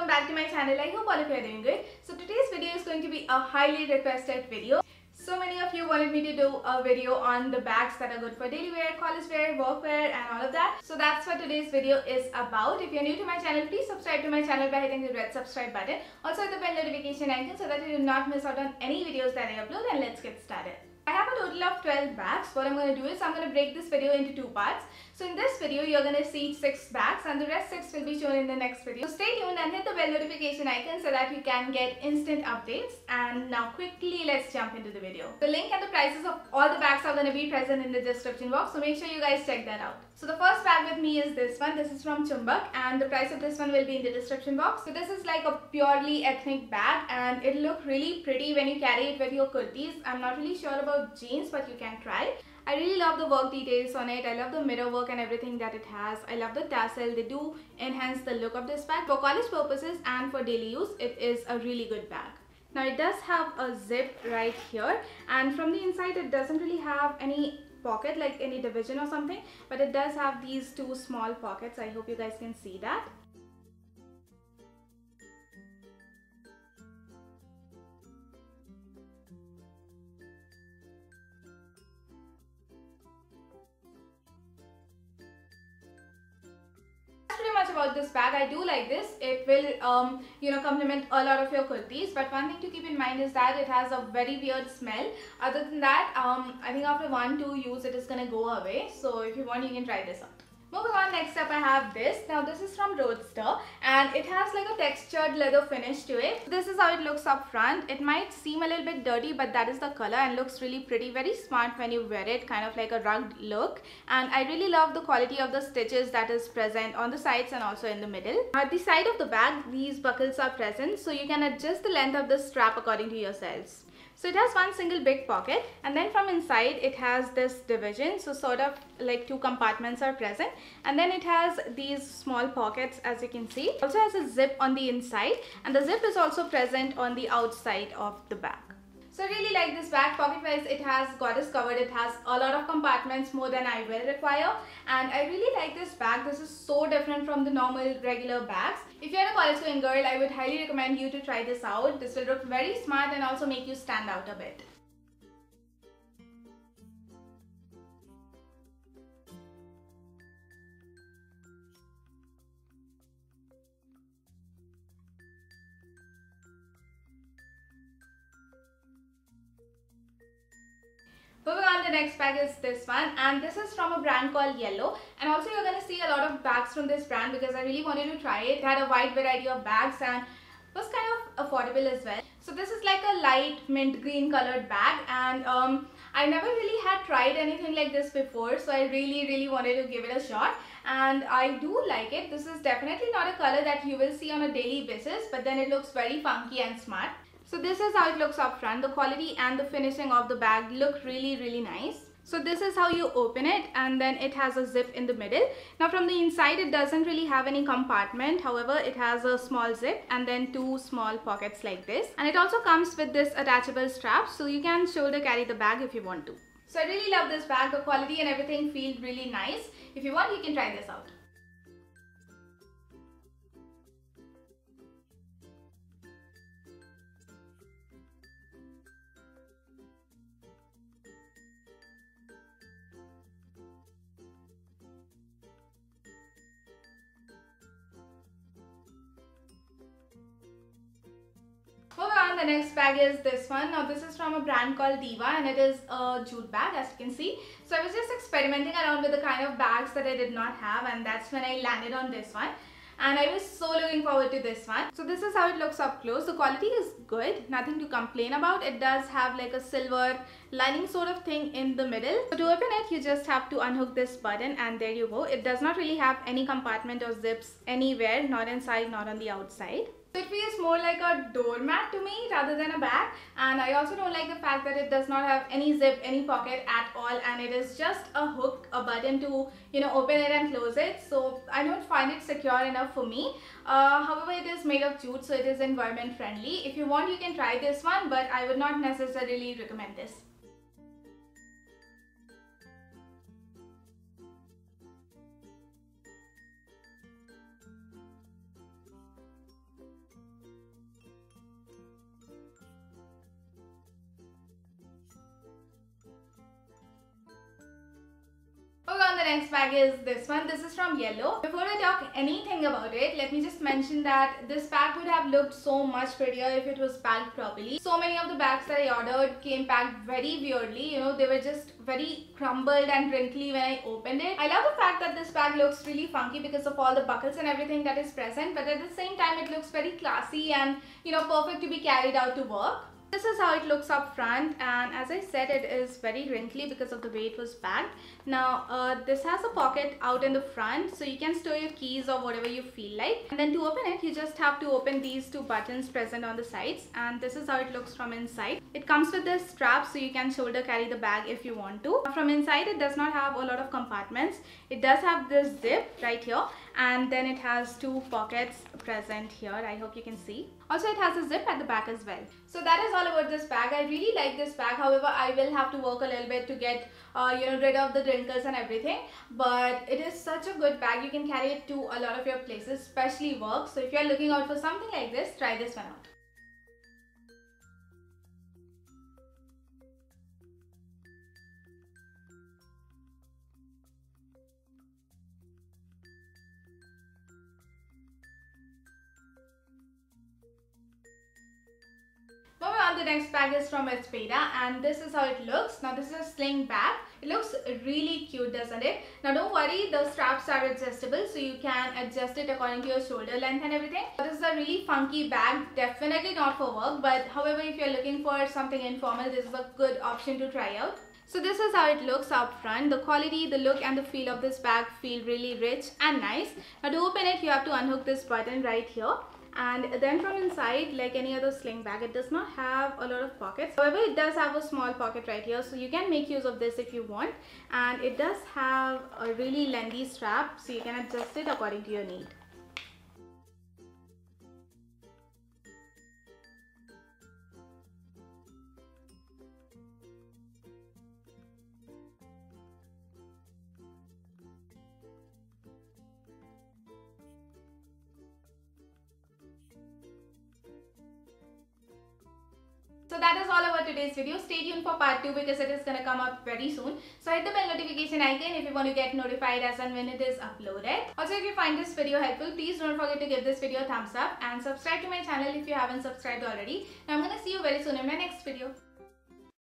back to my channel. I hope all of you are doing good. So today's video is going to be a highly requested video. So many of you wanted me to do a video on the bags that are good for daily wear, college wear, work wear and all of that. So that's what today's video is about. If you're new to my channel, please subscribe to my channel by hitting the red subscribe button. Also hit the bell notification icon so that you do not miss out on any videos that I upload, and let's get started. I have a total of 12 bags. What I'm going to do is I'm going to break this video into two parts. So in this video, you're going to see 6 bags and the rest 6 will be shown in the next video. So stay tuned and hit the bell notification icon so that you can get instant updates. And now quickly let's jump into the video. The link and the prices of all the bags are going to be present in the description box. So make sure you guys check that out. So the first bag with me is this one. This is from Chumbak and the price of this one will be in the description box. So this is like a purely ethnic bag and it'll look really pretty when you carry it with your kurtis. I'm not really sure about jeans, but you can try. I really love the work details on it. I love the mirror work and everything that it has. I love the tassel. They do enhance the look of this bag. For college purposes and for daily use, it is a really good bag. Now it does have a zip right here, and from the inside it doesn't really have any pocket like any division or something, but it does have these 2 small pockets. I hope you guys can see that. Pretty much about this bag. I do like this. It will complement a lot of your kurtis, but one thing to keep in mind is that it has a very weird smell. Other than that, I think after 1-2 use it is gonna go away. So if you want, you can try this out. Moving on, next up I have this. Now this is from Roadster and it has like a textured leather finish to it. This is how it looks up front. It might seem a little bit dirty, but that is the color and looks really pretty, very smart when you wear it, kind of like a rugged look. And I really love the quality of the stitches that is present on the sides and also in the middle. At the side of the bag, these buckles are present, so you can adjust the length of the strap according to yourselves. So it has one single big pocket, and then from inside it has this division, so sort of like 2 compartments are present, and then it has these small pockets as you can see. It also has a zip on the inside, and the zip is also present on the outside of the bag. So I really like this bag. Pocket wise, it has goddess covered. It has a lot of compartments, more than I will require, and I really like this bag. This is so different from the normal regular bags. If you're a college going girl, I would highly recommend you to try this out. This will look very smart and also make you stand out a bit. Moving on, the next bag is this one, and this is from a brand called Yellow, and also you're going to see a lot of bags from this brand because I really wanted to try it. It had a wide variety of bags and was kind of affordable as well. So this is like a light mint green colored bag, and I never really had tried anything like this before, so I really wanted to give it a shot, and I do like it. This is definitely not a color that you will see on a daily basis, but then it looks very funky and smart. So this is how it looks up front. The quality and the finishing of the bag look really nice. So this is how you open it, and then it has a zip in the middle. Now from the inside it doesn't really have any compartment. However, it has a small zip and then 2 small pockets like this. And it also comes with this attachable strap, so you can shoulder carry the bag if you want to. So I really love this bag. The quality and everything feel really nice. If you want, you can try this out. Moving on, the next bag is this one. Now this is from a brand called Diva and it is a jute bag, as you can see. So I was just experimenting around with the kind of bags that I did not have, and that's when I landed on this one. And I was so looking forward to this one. So this is how it looks up close. The quality is good, nothing to complain about. It does have like a silver lining sort of thing in the middle. So to open it, you just have to unhook this button and there you go. It does not really have any compartment or zips anywhere, not inside, not on the outside. So it feels more like a doormat to me rather than a bag, and I also don't like the fact that it does not have any zip, any pocket at all, and it is just a hook, a button to open it and close it. So I don't find it secure enough for me. However, it is made of jute, so it is environment friendly. If you want, you can try this one, but I would not necessarily recommend this. next bag is this one. This is from Yellow. Before I talk anything about it, let me just mention that this bag would have looked so much prettier if it was packed properly. So many of the bags that I ordered came packed very weirdly. You know, they were just very crumbled and wrinkly when I opened it. I love the fact that this bag looks really funky because of all the buckles and everything that is present, but at the same time it looks very classy and, you know, perfect to be carried out to work. This is how it looks up front, and as I said, it is very wrinkly because of the way it was packed. Now this has a pocket out in the front, so you can store your keys or whatever you feel like. And then to open it, you just have to open these two buttons present on the sides, and this is how it looks from inside. It comes with this strap so you can shoulder carry the bag if you want to. From inside, it does not have a lot of compartments. It does have this zip right here, and then it has two pockets present here. I hope you can see. Also, it has a zip at the back as well. So that is all about this bag. I really like this bag. However, I will have to work a little bit to get rid of the wrinkles and everything. But it is such a good bag. You can carry it to a lot of your places, especially work. So if you are looking out for something like this, try this one out. Moving on, the next bag is from Espada, and this is how it looks. Now this is a sling bag. It looks really cute, doesn't it? Now don't worry, the straps are adjustable, so you can adjust it according to your shoulder length and everything. This is a really funky bag, definitely not for work, but however, if you're looking for something informal, this is a good option to try out. So this is how it looks up front. The quality, the look and the feel of this bag feel really rich and nice. Now to open it, you have to unhook this button right here. And then from inside, like any other sling bag, it does not have a lot of pockets. However, it does have a small pocket right here, so you can make use of this if you want. And it does have a really lengthy strap, so you can adjust it according to your need. So that is all about today's video. Stay tuned for part 2 because it is going to come up very soon. So hit the bell notification icon if you want to get notified as and when it is uploaded. Also, if you find this video helpful, please don't forget to give this video a thumbs up and subscribe to my channel if you haven't subscribed already. Now I'm going to see you very soon in my next video.